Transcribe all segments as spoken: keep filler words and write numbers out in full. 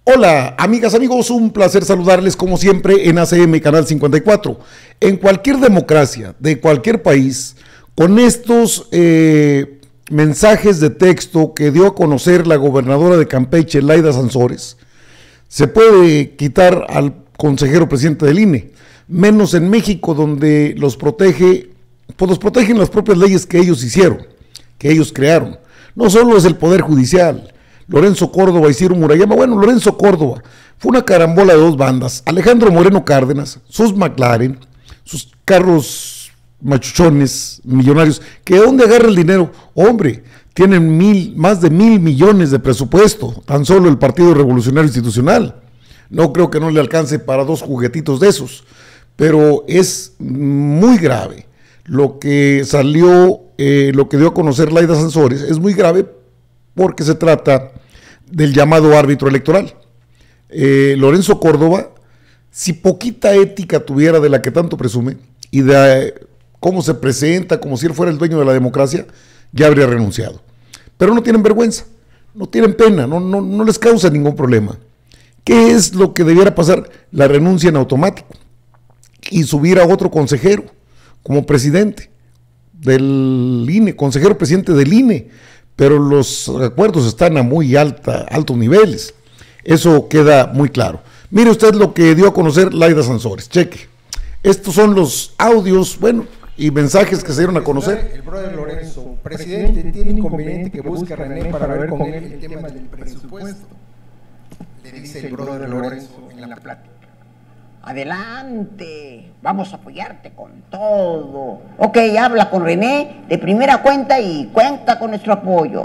Hola, amigas, amigos, un placer saludarles como siempre en A C M Canal cincuenta y cuatro. En cualquier democracia de cualquier país, con estos eh, mensajes de texto que dio a conocer la gobernadora de Campeche, Laida Sansores, se puede quitar al consejero presidente del I N E, menos en México, donde los protege, pues los protegen las propias leyes que ellos hicieron, que ellos crearon. No solo es el Poder Judicial, Lorenzo Córdoba y Ciro Murayama. Bueno, Lorenzo Córdoba fue una carambola de dos bandas, Alejandro Moreno Cárdenas, sus McLaren, sus carros machuchones, millonarios, que ¿de dónde agarra el dinero? Hombre, tienen mil, más de mil millones de presupuesto, tan solo el Partido Revolucionario Institucional. No creo que no le alcance para dos juguetitos de esos, pero es muy grave lo que salió, eh, lo que dio a conocer Laida Sansores, es muy grave porque se trata del llamado árbitro electoral. Eh, Lorenzo Córdoba, si poquita ética tuviera de la que tanto presume, y de eh, cómo se presenta, como si él fuera el dueño de la democracia, ya habría renunciado. Pero no tienen vergüenza, no tienen pena, no, no, no les causa ningún problema. ¿Qué es lo que debiera pasar? La renuncia en automático y subir a otro consejero como presidente del I N E, consejero presidente del I N E, pero los acuerdos están a muy alta, altos niveles. Eso queda muy claro. Mire usted lo que dio a conocer Laida Sansores. Cheque. Estos son los audios, bueno, y mensajes que se dieron a conocer. El brother Lorenzo, presidente, tiene inconveniente que busque a René para ver con él el tema del presupuesto. Le dice el brother Lorenzo en la plática. Adelante, vamos a apoyarte con todo. Ok, habla con René de primera cuenta y cuenta con nuestro apoyo.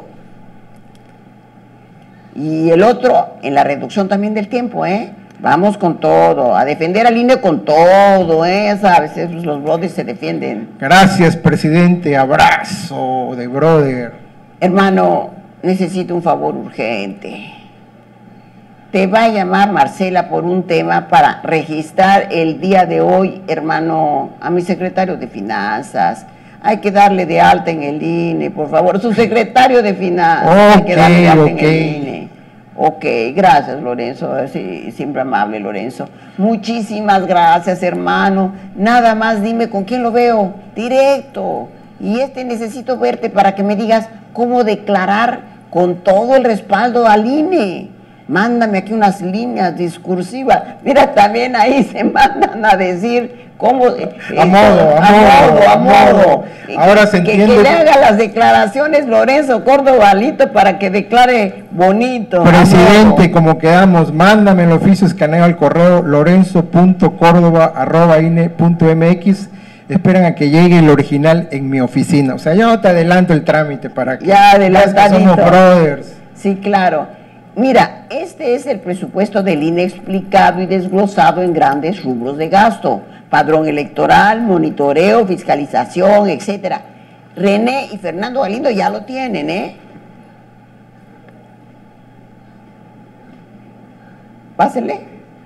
Y el otro, en la reducción también del tiempo, ¿eh? Vamos con todo, a defender al I N E con todo, ¿eh? Ya sabes, esos, los brothers se defienden. Gracias, presidente, abrazo de brother. Hermano, necesito un favor urgente. Te va a llamar Marcela por un tema para registrar el día de hoy, hermano, a mi secretario de Finanzas. Hay que darle de alta en el I N E, por favor. Su secretario de Finanzas, okay, hay que darle de alta okay. en el I N E. Ok, gracias, Lorenzo. Sí, siempre amable, Lorenzo. Muchísimas gracias, hermano. Nada más dime con quién lo veo. Directo. Y este necesito verte para que me digas cómo declarar con todo el respaldo al I N E. Mándame aquí unas líneas discursivas. Mira, también ahí se mandan a decir cómo... Eh, a, modo, a, a modo, a modo. Ahora se entiende. Que, que le haga las declaraciones Lorenzo Córdoba Lito para que declare bonito. Presidente, como quedamos, mándame el oficio escaneo al correo lorenzo punto córdoba arroba i n e punto m x. Esperan a que llegue el original en mi oficina. O sea, yo te adelanto el trámite para que... Ya adelantadito. Somos brothers. Sí, claro. Mira, este es el presupuesto del I N E explicado y desglosado en grandes rubros de gasto: padrón electoral, monitoreo, fiscalización, etcétera. René y Fernando Galindo ya lo tienen, ¿eh? Pásenle.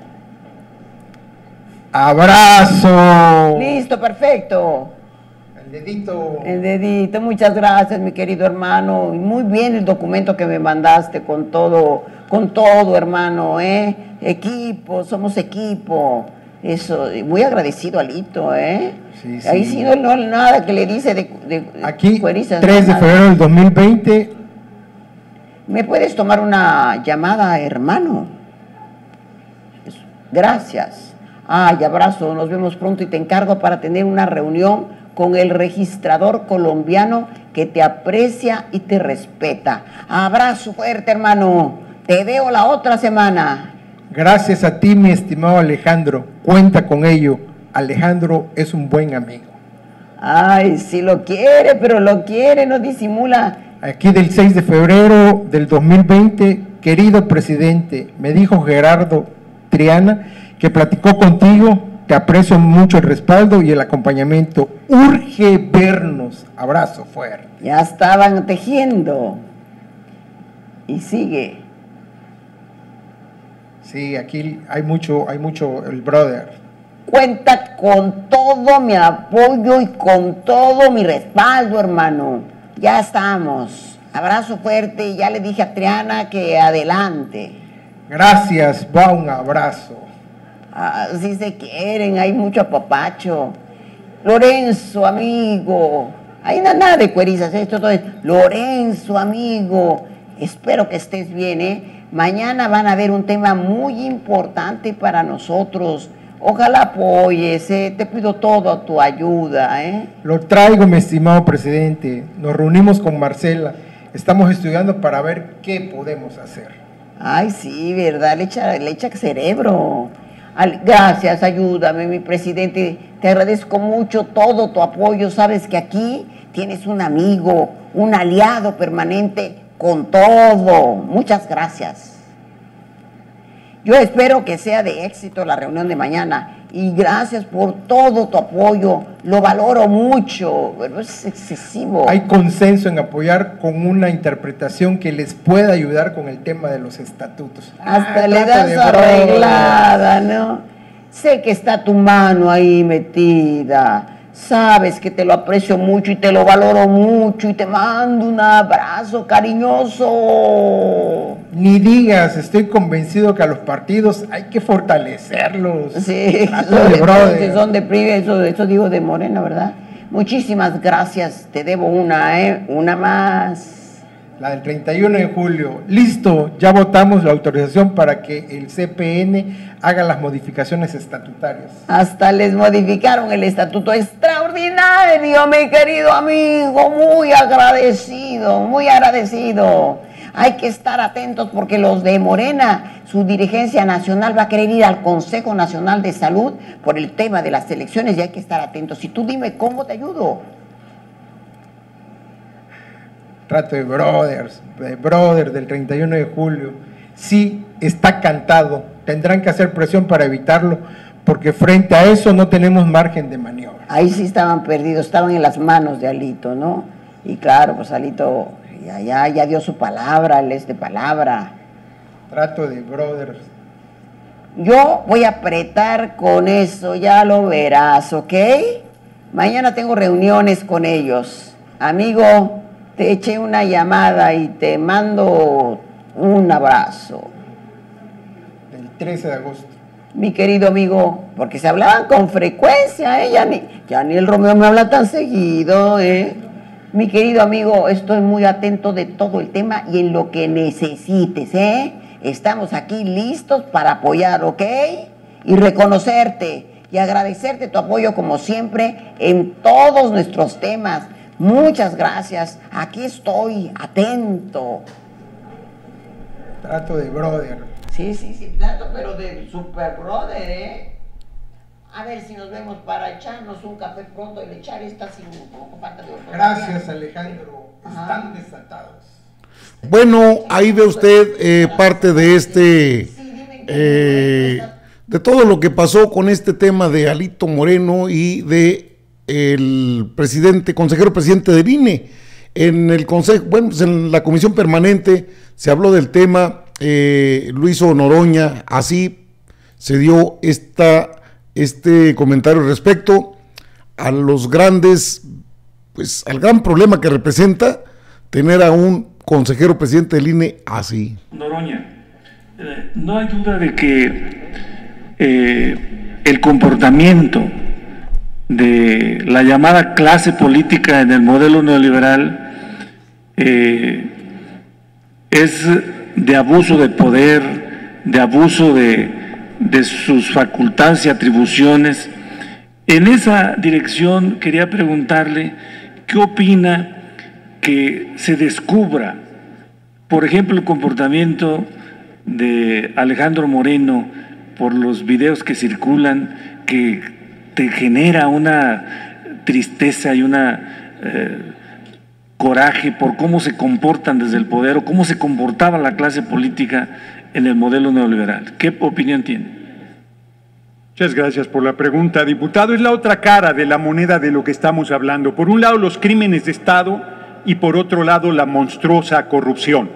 ¡Abrazo! Listo, perfecto. El dedito. El dedito, muchas gracias, mi querido hermano. Muy bien el documento que me mandaste con todo, con todo, hermano, ¿eh? Equipo, somos equipo. Eso, muy agradecido, Alito, ¿eh? Sí, sí. Ahí sí no, no nada que le dice de, de aquí, cuerizas, tres de febrero del dos mil veinte. ¿Me puedes tomar una llamada, hermano? Eso. Gracias. Ay, abrazo, nos vemos pronto y te encargo para tener una reunión con el registrador colombiano que te aprecia y te respeta. Abrazo fuerte, hermano. Te veo la otra semana. Gracias a ti, mi estimado Alejandro. Cuenta con ello. Alejandro es un buen amigo. Ay, sí lo quiere, pero lo quiere, no disimula. Aquí del seis de febrero del dos mil veinte, querido presidente, me dijo Gerardo Triana que platicó contigo. Te aprecio mucho el respaldo y el acompañamiento. Urge vernos. Abrazo fuerte. Ya estaban tejiendo. Y sigue. Sí, aquí hay mucho, hay mucho, el brother. Cuenta con todo mi apoyo y con todo mi respaldo, hermano. Ya estamos. Abrazo fuerte y ya le dije a Triana que adelante. Gracias, va un abrazo. Así se quieren, hay mucho apapacho. Lorenzo, amigo. Hay nada de cuerizas, esto todo es. Lorenzo, amigo. Espero que estés bien, ¿eh? Mañana van a ver un tema muy importante para nosotros. Ojalá apoyes, ¿eh? Te pido toda tu ayuda, ¿eh? Lo traigo, mi estimado presidente. Nos reunimos con Marcela. Estamos estudiando para ver qué podemos hacer. Ay, sí, ¿verdad? Le echa, le echa cerebro. Al, gracias, ayúdame, mi presidente. Te agradezco mucho todo tu apoyo. Sabes que aquí tienes un amigo, un aliado permanente con todo. Muchas gracias. Yo espero que sea de éxito la reunión de mañana y gracias por todo tu apoyo, lo valoro mucho, pero es excesivo. Hay consenso en apoyar con una interpretación que les pueda ayudar con el tema de los estatutos. Hasta ah, le das arreglada, ¿no? Sé que está tu mano ahí metida. Sabes que te lo aprecio mucho y te lo valoro mucho y te mando un abrazo cariñoso. Ni digas, estoy convencido que a los partidos hay que fortalecerlos. Sí, son de, brother. Son de P R I, eso, eso digo de Morena, ¿verdad? Muchísimas gracias, te debo una, ¿eh? Una más. La del treinta y uno de julio. Listo, ya votamos la autorización para que el C P N haga las modificaciones estatutarias. Hasta les modificaron el estatuto. Extraordinario, mi querido amigo. Muy agradecido, muy agradecido. Hay que estar atentos porque los de Morena, su dirigencia nacional va a querer ir al Consejo Nacional de Salud por el tema de las elecciones y hay que estar atentos. Y tú dime cómo te ayudo. Trato de brothers, de brothers del treinta y uno de julio. Sí, está cantado. Tendrán que hacer presión para evitarlo, porque frente a eso no tenemos margen de maniobra. Ahí sí estaban perdidos, estaban en las manos de Alito, ¿no? Y claro, pues Alito ya, ya, ya dio su palabra, él es de palabra. Trato de brothers. Yo voy a apretar con eso, ya lo verás, ¿ok? Mañana tengo reuniones con ellos. Amigo, te eché una llamada y te mando un abrazo. El trece de agosto. Mi querido amigo, porque se hablaban con frecuencia, ¿eh? Ya ni, ya ni el Romeo me habla tan seguido, ¿eh? Mi querido amigo, estoy muy atento de todo el tema y en lo que necesites, ¿eh? Estamos aquí listos para apoyar, ¿ok? Y reconocerte y agradecerte tu apoyo como siempre en todos nuestros temas. Muchas gracias, aquí estoy, atento. Trato de brother. Sí, sí, sí, trato, pero de super brother, ¿eh? A ver si nos vemos para echarnos un café pronto. El echar está sin un poco falta de ortografía. Gracias, Alejandro. Ajá. Están desatados. Bueno, ahí ve usted eh, parte de este, eh, de todo lo que pasó con este tema de Alito Moreno y de el presidente, consejero presidente del I N E. En el consejo, bueno, pues en la comisión permanente se habló del tema, eh, lo hizo Noroña, así se dio esta, este comentario respecto a los grandes, pues al gran problema que representa tener a un consejero presidente del I N E así. Noroña, eh, no hay duda de que eh, el comportamiento de la llamada clase política en el modelo neoliberal eh, es de abuso de poder, de abuso de, de sus facultades y atribuciones. En esa dirección quería preguntarle qué opina que se descubra, por ejemplo, el comportamiento de Alejandro Moreno por los videos que circulan, que te genera una tristeza y una eh, coraje por cómo se comportan desde el poder o cómo se comportaba la clase política en el modelo neoliberal. ¿Qué opinión tiene? Muchas gracias por la pregunta, diputado. Es la otra cara de la moneda de lo que estamos hablando. Por un lado, los crímenes de Estado y por otro lado, la monstruosa corrupción.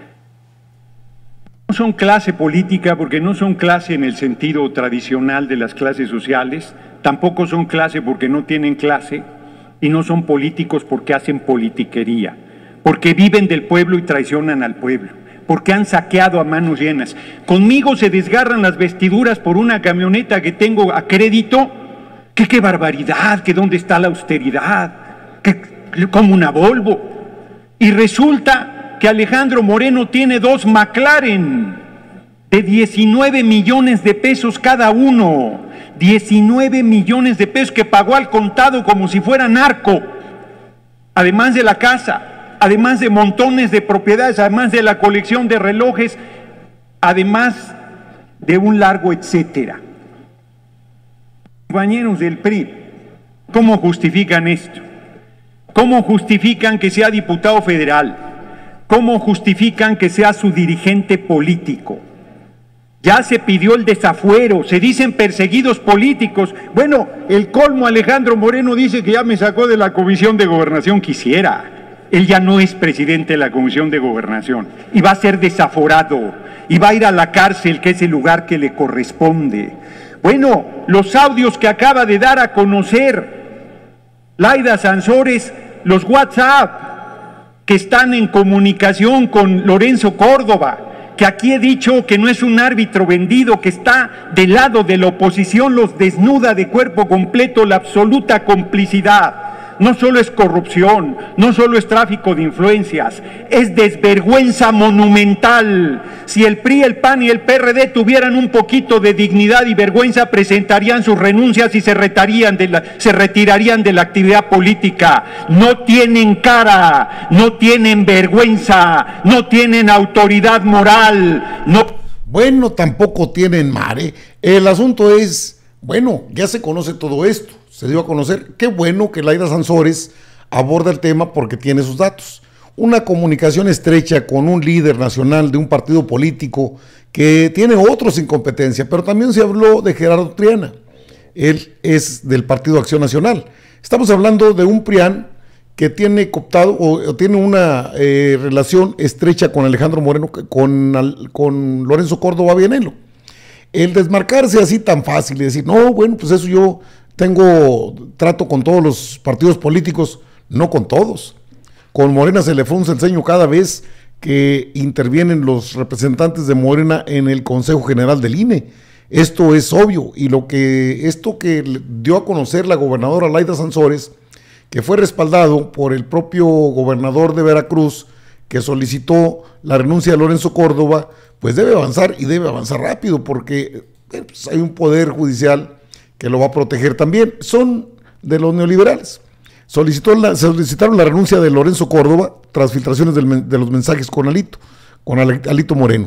No son clase política porque no son clase en el sentido tradicional de las clases sociales, tampoco son clase porque no tienen clase y no son políticos porque hacen politiquería, porque viven del pueblo y traicionan al pueblo, porque han saqueado a manos llenas. Conmigo se desgarran las vestiduras por una camioneta que tengo a crédito. Que qué barbaridad, que dónde está la austeridad, que como una Volvo. Y resulta que Alejandro Moreno tiene dos McLaren de diecinueve millones de pesos cada uno, diecinueve millones de pesos que pagó al contado como si fuera narco, además de la casa, además de montones de propiedades, además de la colección de relojes, además de un largo etcétera. Compañeros del P R I, ¿cómo justifican esto? ¿Cómo justifican que sea diputado federal? ¿Cómo justifican que sea su dirigente político? Ya se pidió el desafuero, se dicen perseguidos políticos. Bueno, el colmo, Alejandro Moreno dice que ya me sacó de la Comisión de Gobernación. Quisiera. Él ya no es presidente de la Comisión de Gobernación y va a ser desaforado y va a ir a la cárcel, que es el lugar que le corresponde. Bueno, los audios que acaba de dar a conocer Laida Sansores, los WhatsApp que están en comunicación con Lorenzo Córdoba, que aquí he dicho que no es un árbitro vendido, que está del lado de la oposición, los desnuda de cuerpo completo, la absoluta complicidad. No solo es corrupción, no solo es tráfico de influencias, es desvergüenza monumental. Si el P R I, el P A N y el P R D tuvieran un poquito de dignidad y vergüenza, presentarían sus renuncias y se retirarían de la, se retirarían de la actividad política. No tienen cara, no tienen vergüenza, no tienen autoridad moral. No... Bueno, tampoco tienen mare. El asunto es, bueno, ya se conoce todo esto. Se dio a conocer, qué bueno que Laida Sansores aborda el tema porque tiene sus datos. Una comunicación estrecha con un líder nacional de un partido político que tiene otros sin competencia, pero también se habló de Gerardo Triana. Él es del Partido Acción Nacional. Estamos hablando de un PRIAN que tiene cooptado o, o tiene una eh, relación estrecha con Alejandro Moreno, con, con Lorenzo Córdoba Vianello. El desmarcarse así tan fácil y decir, no, bueno, pues eso yo... tengo trato con todos los partidos políticos, no con todos. Con Morena se le frunce el ceño cada vez que intervienen los representantes de Morena en el Consejo General del I N E. Esto es obvio, y lo que esto que dio a conocer la gobernadora Laida Sansores, que fue respaldado por el propio gobernador de Veracruz, que solicitó la renuncia de Lorenzo Córdoba, pues debe avanzar y debe avanzar rápido, porque eh, pues hay un poder judicial que lo va a proteger también. Son de los neoliberales. Solicitó la, solicitaron la renuncia de Lorenzo Córdoba tras filtraciones del, de los mensajes con Alito, con Alito Moreno.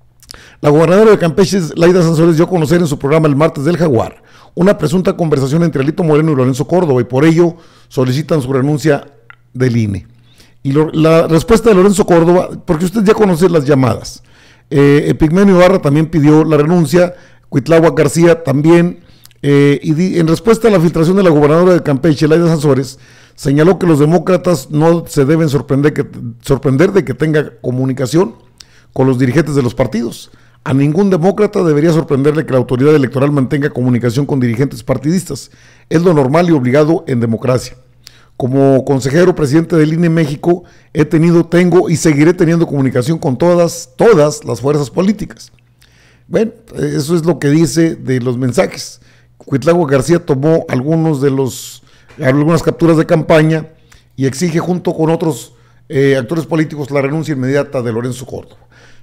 La gobernadora de Campeche, Laida Sansores, dio a conocer en su programa El Martes del Jaguar una presunta conversación entre Alito Moreno y Lorenzo Córdoba, y por ello solicitan su renuncia del I N E. Y lo, la respuesta de Lorenzo Córdoba, porque usted ya conoce las llamadas. Eh, Epigmenio Ibarra también pidió la renuncia, Cuitláhuac García también. Eh, y di, en respuesta a la filtración de la gobernadora de Campeche, Laida Sansores, señaló que los demócratas no se deben sorprender, que, sorprender de que tenga comunicación con los dirigentes de los partidos. A ningún demócrata debería sorprenderle que la autoridad electoral mantenga comunicación con dirigentes partidistas. Es lo normal y obligado en democracia. Como consejero presidente del I N E México, he tenido, tengo y seguiré teniendo comunicación con todas, todas las fuerzas políticas. Bueno, eso es lo que dice de los mensajes. Cuitláhuac García tomó algunos de los, algunas capturas de campaña y exige junto con otros eh, actores políticos la renuncia inmediata de Lorenzo Córdoba.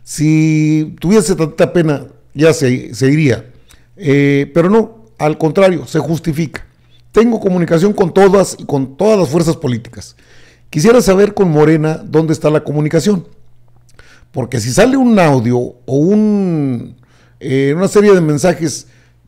Si tuviese tanta pena, ya se, se iría, eh, pero no, al contrario, se justifica. Tengo comunicación con todas y con todas las fuerzas políticas. Quisiera saber con Morena dónde está la comunicación, porque si sale un audio o un, eh, una serie de mensajes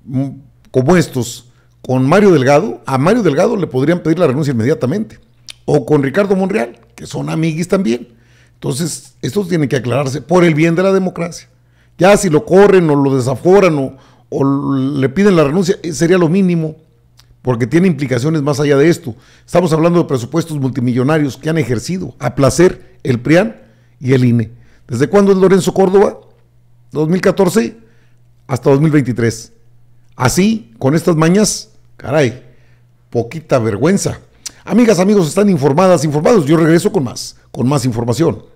como estos con Mario Delgado, a Mario Delgado le podrían pedir la renuncia inmediatamente, o con Ricardo Monreal, que son amiguis también. Entonces, esto tiene que aclararse por el bien de la democracia. Ya si lo corren o lo desaforan o, o le piden la renuncia, sería lo mínimo, porque tiene implicaciones más allá de esto. Estamos hablando de presupuestos multimillonarios que han ejercido a placer el PRIAN y el I N E. ¿Desde cuándo es Lorenzo Córdoba? dos mil catorce hasta dos mil veintitrés. Así, con estas mañas, caray, poquita vergüenza. Amigas, amigos, están informadas, informados. Yo regreso con más, con más información.